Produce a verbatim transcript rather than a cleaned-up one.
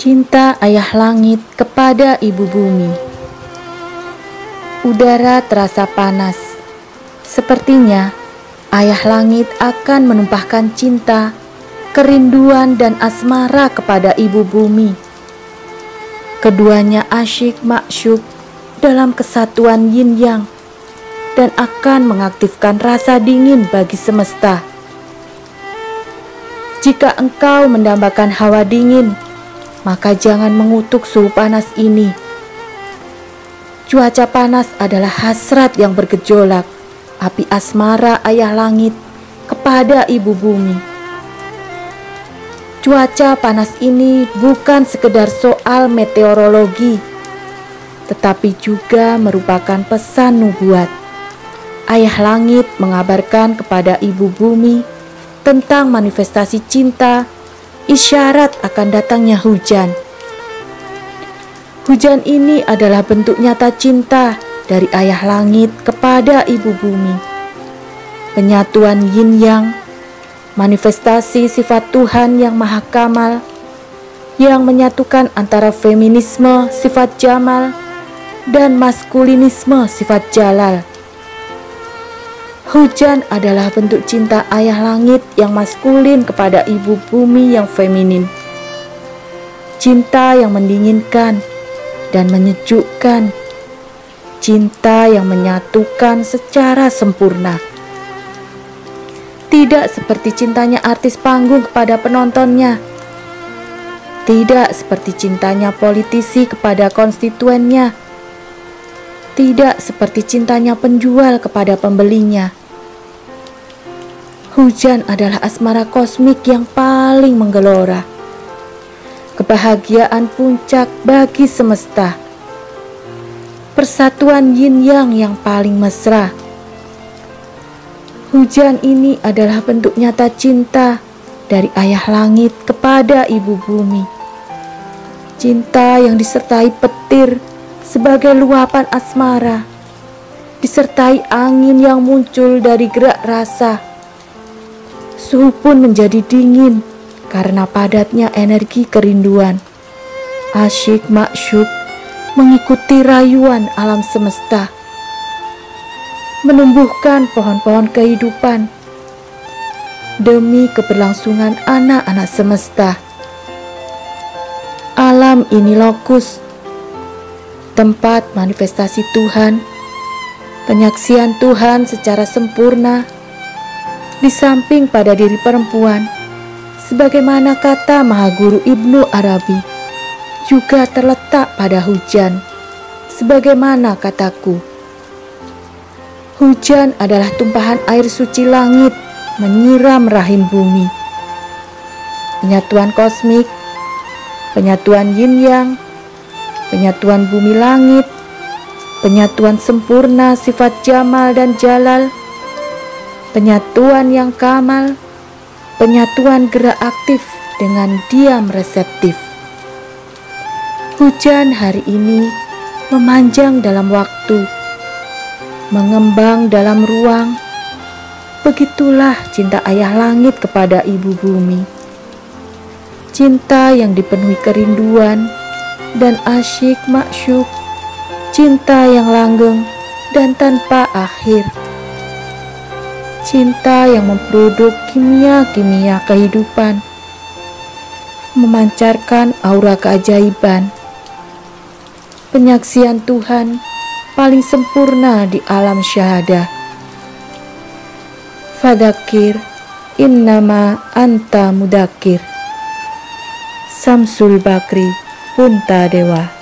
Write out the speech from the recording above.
Cinta ayah langit kepada ibu bumi. Udara terasa panas. Sepertinya ayah langit akan menumpahkan cinta, kerinduan dan asmara kepada ibu bumi. Keduanya asyik masyuk dalam kesatuan yin yang dan akan mengaktifkan rasa dingin bagi semesta. Jika engkau mendambakan hawa dingin, maka jangan mengutuk suhu panas ini. Cuaca panas adalah hasrat yang bergejolak, api asmara ayah langit kepada ibu bumi. Cuaca panas ini bukan sekedar soal meteorologi, tetapi juga merupakan pesan nubuat. Ayah langit mengabarkan kepada ibu bumi tentang manifestasi cinta, isyarat akan datangnya hujan. Hujan ini adalah bentuk nyata cinta dari ayah langit kepada ibu bumi. Penyatuan yin yang, manifestasi sifat Tuhan yang maha kamal, yang menyatukan antara feminisme sifat jamal dan maskulinisme sifat jalal. Hujan adalah bentuk cinta ayah langit yang maskulin kepada ibu bumi yang feminin. Cinta yang mendinginkan dan menyejukkan. Cinta yang menyatukan secara sempurna. Tidak seperti cintanya artis panggung kepada penontonnya. Tidak seperti cintanya politisi kepada konstituennya. Tidak seperti cintanya penjual kepada pembelinya. Hujan adalah asmara kosmik yang paling menggelora. Kebahagiaan puncak bagi semesta. Persatuan yin yang yang paling mesra. Hujan ini adalah bentuk nyata cinta dari ayah langit kepada ibu bumi. Cinta yang disertai petir sebagai luapan asmara, disertai angin yang muncul dari gerak rasa. Suhu pun menjadi dingin karena padatnya energi kerinduan. Asyik masyuk mengikuti rayuan alam semesta, menumbuhkan pohon-pohon kehidupan demi keberlangsungan anak-anak semesta. Alam ini lokus, tempat manifestasi Tuhan, penyaksian Tuhan secara sempurna, di samping pada diri perempuan, sebagaimana kata Maha Guru Ibnu Arabi, juga terletak pada hujan, sebagaimana kataku. Hujan adalah tumpahan air suci langit menyiram rahim bumi. Penyatuan kosmik, penyatuan yin yang, penyatuan bumi langit, penyatuan sempurna sifat jamal dan jalal, penyatuan yang kamal, penyatuan gerak aktif dengan diam reseptif. Hujan hari ini memanjang dalam waktu, mengembang dalam ruang. Begitulah cinta ayah langit kepada ibu bumi. Cinta yang dipenuhi kerinduan dan asyik masyuk, cinta yang langgeng dan tanpa akhir. Cinta yang memproduk kimia-kimia kehidupan, memancarkan aura keajaiban. Penyaksian Tuhan paling sempurna di alam syahadah. Fadzakir innama anta mudakir. Samsul Bakri Punta Dewa.